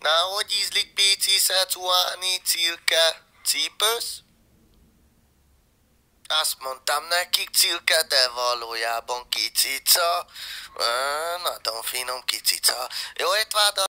Na, hogy ízlik pici szecuáni cilke? Cipősz? Azt mondtam nekik cilke, de valójában kicica. Nagyon finom kicica. Jó étvágyat!